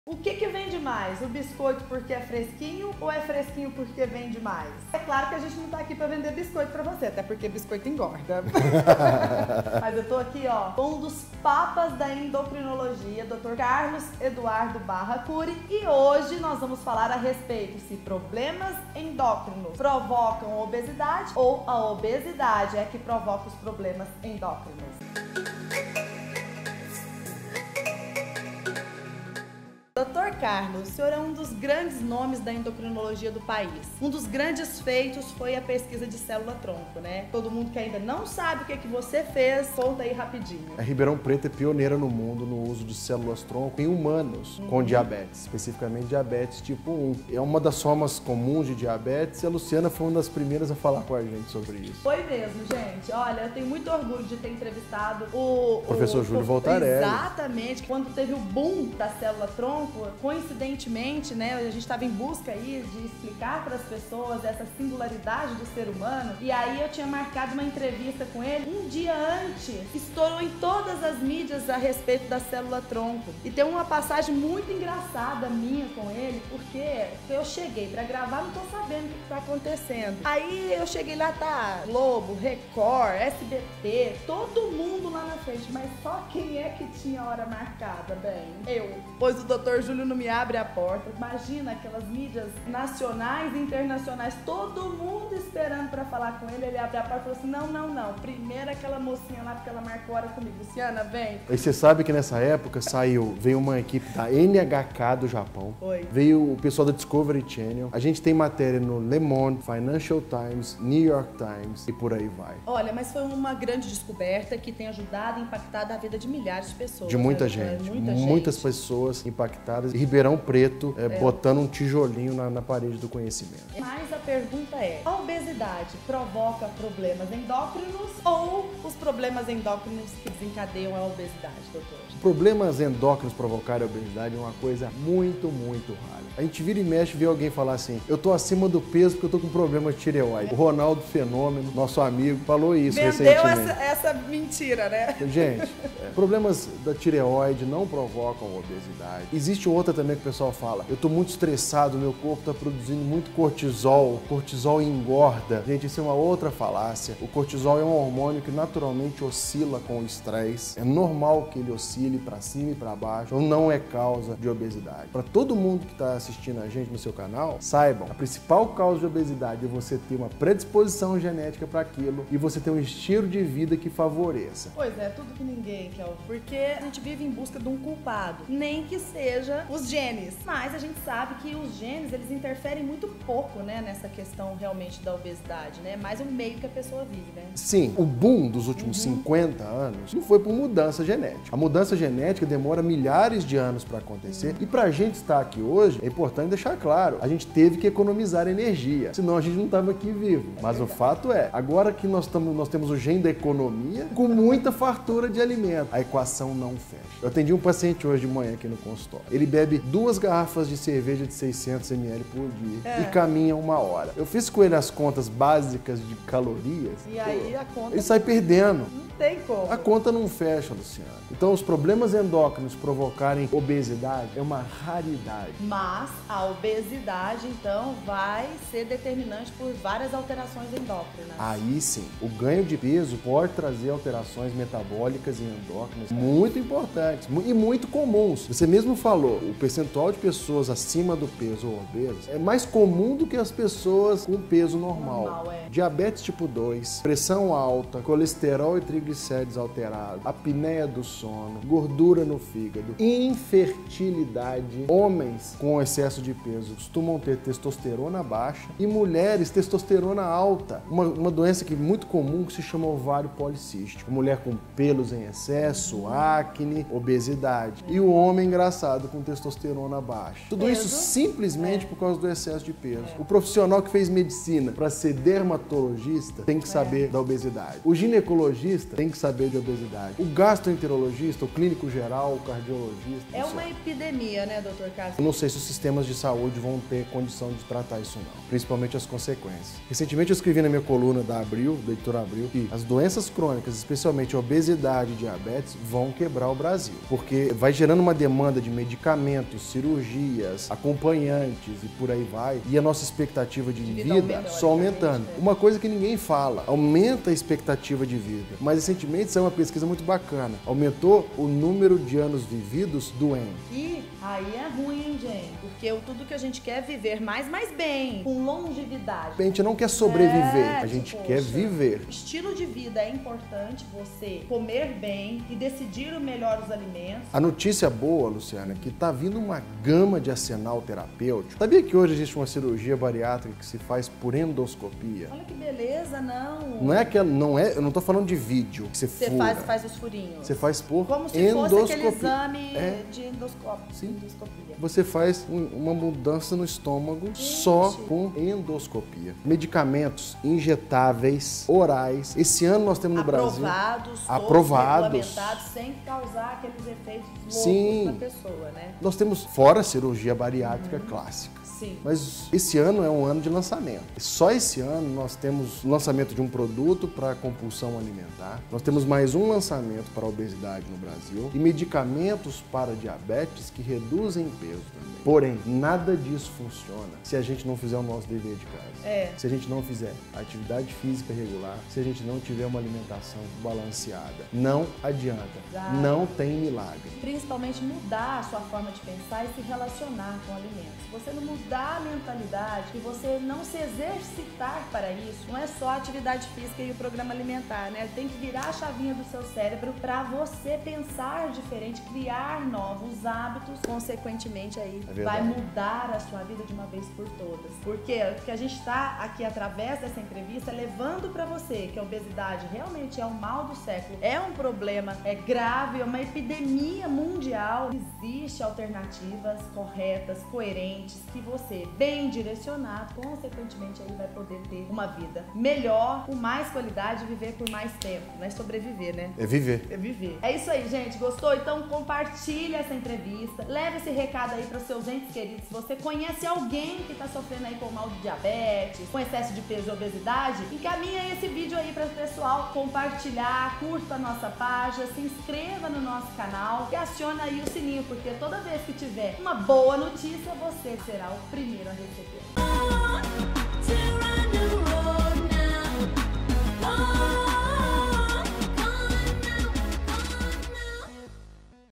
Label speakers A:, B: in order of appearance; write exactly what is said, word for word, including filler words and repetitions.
A: O que que vende mais? O biscoito porque é fresquinho ou é fresquinho porque vende mais? É claro que a gente não tá aqui para vender biscoito para você, até porque biscoito engorda. Mas eu tô aqui, ó, com um dos papas da endocrinologia, doutor Carlos Eduardo Barra Curi, e hoje nós vamos falar a respeito se problemas endócrinos provocam obesidade ou a obesidade é que provoca os problemas endócrinos. doutor Carlos, o senhor é um dos grandes nomes da endocrinologia do país. Um dos grandes feitos foi a pesquisa de célula-tronco, né? Todo mundo que ainda não sabe o que, que você fez, conta aí rapidinho.
B: A Ribeirão Preto é pioneira no mundo no uso de células-tronco em humanos uhum. com diabetes, especificamente diabetes tipo um. É uma das formas comuns de diabetes e a Luciana foi uma das primeiras a falar com a gente sobre isso.
A: Foi mesmo, gente. Olha, eu tenho muito orgulho de ter entrevistado o...
B: Professor
A: o,
B: Júlio
A: o,
B: Voltarelli.
A: Exatamente. Quando teve o boom da célula-tronco, coincidentemente, né, a gente estava em busca aí de explicar para as pessoas essa singularidade do ser humano, e aí eu tinha marcado uma entrevista com ele um dia antes, estourou em todas as mídias a respeito da célula-tronco, e tem uma passagem muito engraçada minha com ele, porque eu cheguei para gravar, não tô sabendo o que está acontecendo, aí eu cheguei lá, tá Globo, Record, S B T, todo mundo lá na frente, mas só quem é que tinha hora marcada, bem? Eu, pois o doutor Júlio não me abre a porta. Imagina aquelas mídias nacionais e internacionais, todo mundo esperando para falar com ele, ele abre a porta e falou assim, não, não, não, primeiro aquela mocinha lá, porque ela marcou hora comigo. Luciana, vem.
B: E você sabe que nessa época saiu, veio uma equipe da N H K do Japão,
A: Oi.
B: veio o pessoal da Discovery Channel, a gente tem matéria no Le Monde, Financial Times, New York Times e por aí vai.
A: Olha, mas foi uma grande descoberta que tem ajudado e impactado a vida de milhares de pessoas.
B: De muita
A: né?
B: gente,
A: muita
B: muitas
A: gente.
B: pessoas impactadas. Ribeirão Preto, é, é. botando um tijolinho na, na parede do conhecimento.
A: Mas a pergunta é, a obesidade provoca problemas endócrinos ou os problemas endócrinos que desencadeiam a obesidade, doutor?
B: Problemas endócrinos provocarem a obesidade é uma coisa muito, muito rara. A gente vira e mexe e vê alguém falar assim, eu tô acima do peso porque eu tô com problema de tireoide. O Ronaldo Fenômeno, nosso amigo, falou isso
A: Vendeu
B: recentemente.
A: Essa, essa mentira, né?
B: Gente, é, problemas da tireoide não provocam obesidade. Existe outra também que o pessoal fala, eu tô muito estressado, meu corpo tá produzindo muito cortisol, o cortisol engorda. Gente, isso é uma outra falácia. O cortisol é um hormônio que naturalmente oscila com o estresse. É normal que ele oscile para cima e para baixo, então não é causa de obesidade. Para todo mundo que está assistindo a gente no seu canal, saibam, a principal causa de obesidade é você ter uma predisposição genética para aquilo e você ter um estilo de vida que favoreça.
A: Pois é, tudo que ninguém quer, porque a gente vive em busca de um culpado, nem que seja os genes. Mas a gente sabe que os genes, eles interferem muito pouco, né, nessa questão realmente da obesidade, né? Mais o meio que a pessoa vive, né?
B: Sim, o boom dos últimos uhum. cinquenta anos não foi por mudança genética. A mudança genética demora milhares de anos para acontecer uhum. e para a gente estar aqui hoje, é importante deixar claro, a gente teve que economizar energia, senão a gente não estava aqui vivo. É Mas verdade. O fato é, agora que nós, tamo, nós temos o gene da economia, com muita fartura de alimento, a equação não fecha. Eu atendi um paciente hoje de manhã aqui no consultório. Ele bebe duas garrafas de cerveja de seiscentos mililitros por dia é. e caminha uma hora. Eu fiz com ele as contas básicas de calorias.
A: E aí a conta...
B: Ele sai perdendo.
A: Não tem como.
B: A conta não fecha, Luciana. Então os problemas endócrinos provocarem obesidade é uma raridade.
A: Mas a obesidade, então, vai ser determinante por várias alterações endócrinas.
B: Aí sim, o ganho de peso pode trazer alterações metabólicas e endócrinas muito importantes e muito comuns. Você mesmo falou, o percentual de pessoas acima do peso ou obesos é mais comum do que as pessoas com peso normal.
A: Normal, é.
B: Diabetes tipo dois, pressão alta, colesterol e triglicéridos alterados, apneia do sono, gordura no fígado, infertilidade. Homens com excesso de peso costumam ter testosterona baixa e mulheres testosterona alta. Uma, uma doença que é muito comum que se chama ovário policístico. Mulher com pelos em excesso, acne, obesidade. E o homem engraçado com testosterona baixa. Tudo
A: peso?
B: Isso simplesmente
A: é.
B: por causa do excesso de peso.
A: É.
B: O profissional que fez medicina para ser dermatologista tem que saber é. da obesidade. O ginecologista tem que saber de obesidade. O gastroenterologista, o clínico geral, o cardiologista...
A: É uma epidemia, né, doutor Carlos?
B: Eu não sei se os sistemas de saúde vão ter condição de tratar isso não, principalmente as consequências. Recentemente eu escrevi na minha coluna da Abril, da editora Abril, que as doenças crônicas, especialmente a obesidade e diabetes, vão quebrar o Brasil, porque vai gerando uma demanda de medicamentos, tratamentos, cirurgias, acompanhantes e por aí vai, e a nossa expectativa de, de vida, vida só aumentando. É. Uma coisa que ninguém fala, aumenta a expectativa de vida. Mas recentemente saiu uma pesquisa muito bacana, aumentou o número de anos vividos doentes.
A: E aí é ruim, gente, porque tudo que a gente quer é viver mais, mais bem, com longevidade.
B: A gente não quer sobreviver,
A: é,
B: a gente
A: poxa,
B: quer viver.
A: Estilo de vida é importante, você comer bem e decidir o melhor os alimentos.
B: A notícia boa, Luciana, é que está vindo uma gama de arsenal terapêutico. Sabia que hoje existe uma cirurgia bariátrica que se faz por endoscopia?
A: Olha que beleza, não.
B: Não é aquela, não é, eu não tô falando de vídeo que você
A: Você
B: fura.
A: faz, faz os furinhos.
B: Você faz por
A: Como se
B: endoscopia.
A: fosse aquele exame
B: é.
A: de endoscópio.
B: Sim.
A: Endoscopia.
B: Você faz um, uma mudança no estômago Gente. só com endoscopia. Medicamentos injetáveis, orais. Esse ano nós temos no
A: aprovados,
B: Brasil...
A: Todos
B: aprovados,
A: regulamentados, sem causar aqueles efeitos loucos
B: Sim.
A: na pessoa, né?
B: Nós temos fora a cirurgia bariátrica uhum. clássica.
A: Sim.
B: Mas esse ano é um ano de lançamento. Só esse ano nós temos o lançamento de um produto para compulsão alimentar. Nós temos mais um lançamento para a obesidade no Brasil e medicamentos para diabetes que reduzem peso também. Porém, nada disso funciona se a gente não fizer o nosso dever de casa.
A: É.
B: Se a gente não fizer atividade física regular, se a gente não tiver uma alimentação balanceada. Não adianta. Exato. Não tem milagre.
A: Principalmente mudar a sua forma de pensar e se relacionar com alimentos. Se você não mudar a mentalidade e você não se exercitar para isso, não é só a atividade física e o programa alimentar, né? Tem que virar a chavinha do seu cérebro para você pensar diferente, criar novos hábitos, consequentemente aí é vai mudar a sua vida de uma vez por todas. Porque o que a gente está aqui através dessa entrevista levando para você que a obesidade realmente é o mal do século, é um problema, é grave, é uma epidemia mundial. Existem alternativas corretas, coerentes, que você, bem direcionado, consequentemente aí vai poder ter uma vida melhor, com mais qualidade e viver por mais tempo. Não é sobreviver, né?
B: É viver.
A: É viver. É isso aí, gente. Gostou? Então compartilha essa entrevista, leve esse recado aí para os seus entes queridos. Se você conhece alguém que está sofrendo aí com mal de diabetes, com excesso de peso e obesidade, encaminha esse vídeo aí para o pessoal compartilhar, curta a nossa página, se inscreva no nosso canal e aciona aí o sininho, porque toda vez que tiver uma boa notícia, você será o primeiro a receber.